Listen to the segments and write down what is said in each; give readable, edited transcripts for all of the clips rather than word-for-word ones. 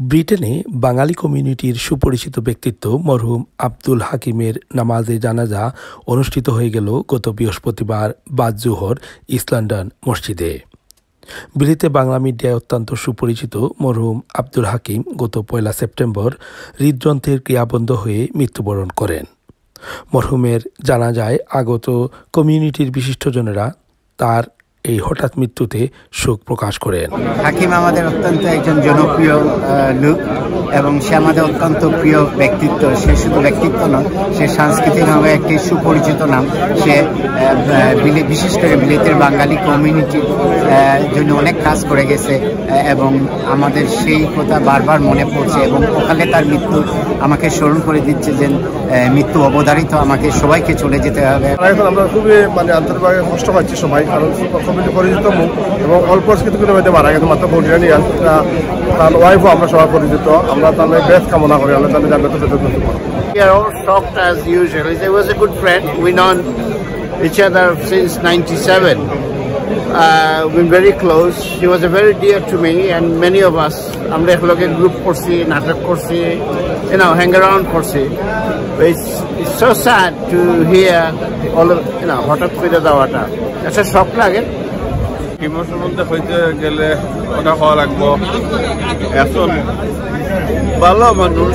ব্রিটেনে বাঙালি কমিউনিটির সুপরিচিত ব্যক্তিত্ব মরহুম আব্দুল হাকিমের নামাজে জানাজা অনুষ্ঠিত হয়ে গেল গত বৃহস্পতিবার বাদ জোহর ইস্ট লন্ডন মসজিদে। বিলেতে বাংলা মিডিয়ায় অত্যন্ত সুপরিচিত মরহুম আব্দুল হাকিম গত 1 সেপ্টেম্বর হৃদযন্ত্রের ক্রিয়াবন্ধ হয়ে মৃত্যুবরণ করেন। মরহুমের জানাজায় আগত কমিউনিটির বিশিষ্টজনেরা তার এই হঠাৎ মৃত্যুতে শোক প্রকাশ করেন। হাকিম আমাদের অত্যন্ত একজন জনপ্রিয় লোক এবং সে আমাদের অত্যন্ত প্রিয় ব্যক্তিত্ব। সে শুধু ব্যক্তিত্ব নয়, সে সাংস্কৃতিকভাবে একটি সুপরিচিত নাম। সে বিশেষ করে বিলেতের বাঙালি কমিউনিটির জন্য অনেক কাজ করে গেছে এবং আমাদের সেই কথা বারবার মনে পড়ছে এবং ওখানে তার মৃত্যু আমাকে স্মরণ করে দিচ্ছে যে মৃত্যু অবধারিত, আমাকে সবাইকে চলে যেতে হবে। আমরা খুবই আন্তরিকভাবে কষ্ট পাচ্ছি সবাই, কারণ খুবই পরিচিত মুখ এবং অল্প কিছুদিনের মধ্যে মারা গেছে, মাত্র 40 ইয়ার। তার ওয়াইফও আমরা সবাই পরিচিত। আমরা তাহলে বেশ কামনা করি, আল্লাহ তাহলে জান্নাতে যেতে পারি। We are all shocked as usual. He was a good friend. We known each other since '97. We've been very close. He was a very dear to me and many of us. আমরা একলগে group করছি, নাটক করছি, hang around করছি. It's so sad to hear all of, হঠাৎ করে যাওয়াটা একটা শক লাগে। ইমোশন মধ্যে হইতে গেলে ওটা হওয়া লাগবো। এখন ভালো মানুষ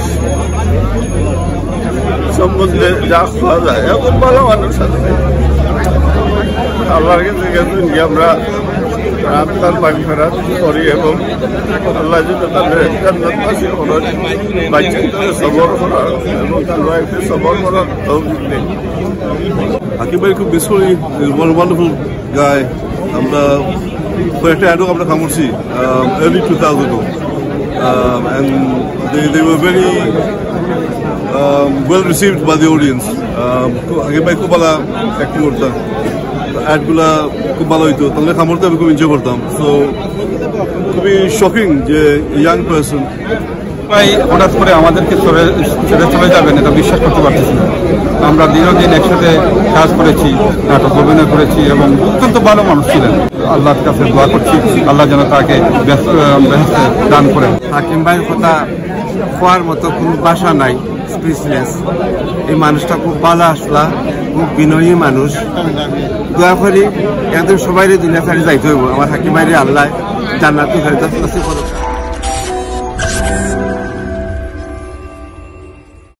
সম্বন্ধে যা খাওয়া যায়, এখন ভালো মানুষ আছে। আল্লাহর কাছে গেছি আমরা তার পানি ফেরাত করি এবং আল্লাহ যদি তাদের জান্নাতবাসী করার বাচ্চাদের সবর করার এবং তার ওয়াইফকে সবর করার তৌফিক দেন। হাকিম ভাই খুব মিসফুলি ওয়ান্ডারফুল গায়। আমরা কয়েকটা অ্যাডও আমরা কামড়ছি early 2000 and they were very well received by the audience. হাকিম ভাই খুব ভালো অ্যাক্টিং করতাম, অ্যাডগুলা খুব ভালো হইতো, তাহলে কামড়তে আমি খুব এনজয় করতাম। সো খুবই শকিং যে ইয়াং পার্সন ভাই হঠাৎ করে আমাদেরকে ছেড়ে চলে যাবেন, এটা বিশ্বাস করতে পারতেছি না। আমরা দীর্ঘদিন একসাথে কাজ করেছি, নাটক অভিনয় করেছি এবং অত্যন্ত ভালো মানুষ ছিলেন। আল্লাহর কাছে দোয়া করছি আল্লাহ যেন তাকে বেহেশতে দান করেন। হাকিম ভাইয়ের কথা হওয়ার মতো কোনো ভাষা নাই, স্পিচলেস। এই মানুষটা খুব ভালো আসলা, খুব বিনয়ী মানুষ। দোয়া করি একদম সবাই দুনিয়া ছাড়ি যাইতে হইব। আমার হাকিম ভাইয়ের আল্লাহ জান্নাতুল ফেরদাউস নসিব করুন।